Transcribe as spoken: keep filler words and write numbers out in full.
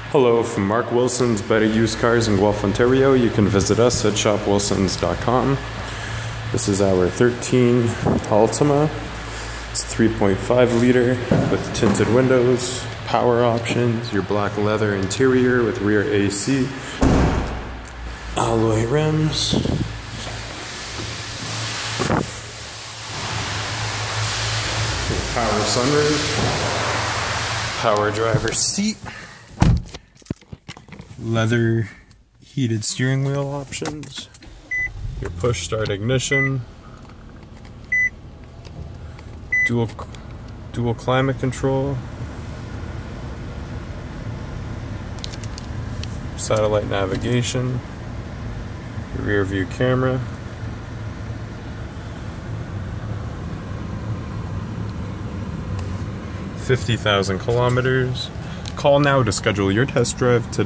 Hello, from Mark Wilson's Better Used Cars in Guelph, Ontario. You can visit us at shop wilsons dot com. This is our thirteen Altima. It's three point five liter with tinted windows, power options, your black leather interior with rear A C, alloy rims, power sunroof, power driver's seat, leather heated steering wheel options, your push start ignition, dual dual climate control, satellite navigation, rear view camera, fifty thousand kilometers. Call now to schedule your test drive today.